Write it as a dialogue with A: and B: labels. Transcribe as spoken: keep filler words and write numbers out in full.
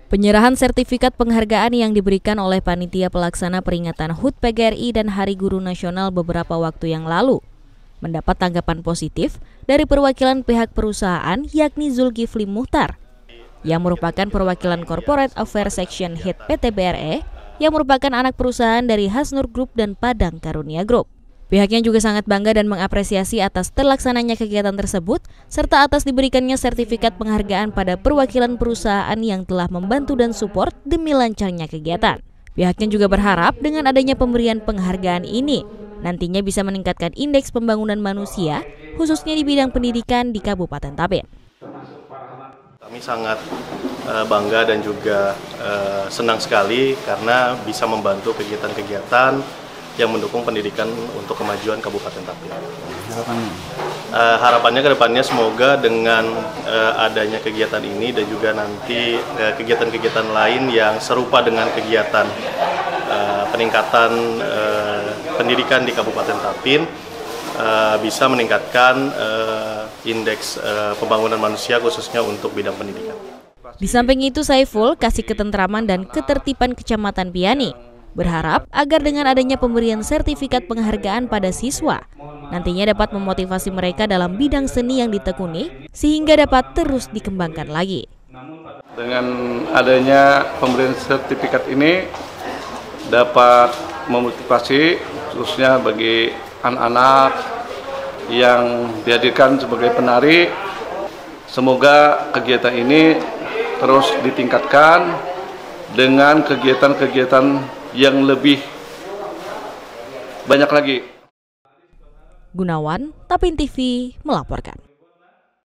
A: Penyerahan sertifikat penghargaan yang diberikan oleh Panitia Pelaksana Peringatan H U T P G R I dan Hari Guru Nasional beberapa waktu yang lalu mendapat tanggapan positif dari perwakilan pihak perusahaan yakni Zulkifli Muhtar yang merupakan perwakilan Corporate Affairs Section Head P T B R E yang merupakan anak perusahaan dari Hasnur Group dan Padang Karunia Group. Pihaknya juga sangat bangga dan mengapresiasi atas terlaksananya kegiatan tersebut, serta atas diberikannya sertifikat penghargaan pada perwakilan perusahaan yang telah membantu dan support demi lancarnya kegiatan. Pihaknya juga berharap dengan adanya pemberian penghargaan ini, nantinya bisa meningkatkan indeks pembangunan manusia, khususnya di bidang pendidikan di Kabupaten Tapin.
B: Kami sangat uh, bangga dan juga uh, senang sekali karena bisa membantu kegiatan-kegiatan yang mendukung pendidikan untuk kemajuan Kabupaten Tapin. Harapannya? Uh, harapannya ke depannya semoga dengan uh, adanya kegiatan ini dan juga nanti kegiatan-kegiatan uh, lain yang serupa dengan kegiatan uh, peningkatan uh, pendidikan di Kabupaten Tapin uh, bisa meningkatkan uh, indeks uh, pembangunan manusia khususnya untuk bidang pendidikan.
A: Di samping itu, Saiful kasih ketentraman dan ketertiban Kecamatan Piani berharap agar dengan adanya pemberian sertifikat penghargaan pada siswa, nantinya dapat memotivasi mereka dalam bidang seni yang ditekuni sehingga dapat terus dikembangkan lagi.
C: Dengan adanya pemberian sertifikat ini dapat memotivasi khususnya bagi anak-anak yang dihadirkan sebagai penari. Semoga kegiatan ini terus ditingkatkan dengan kegiatan-kegiatan yang lebih banyak lagi.
A: Gunawan, Tapin T V melaporkan.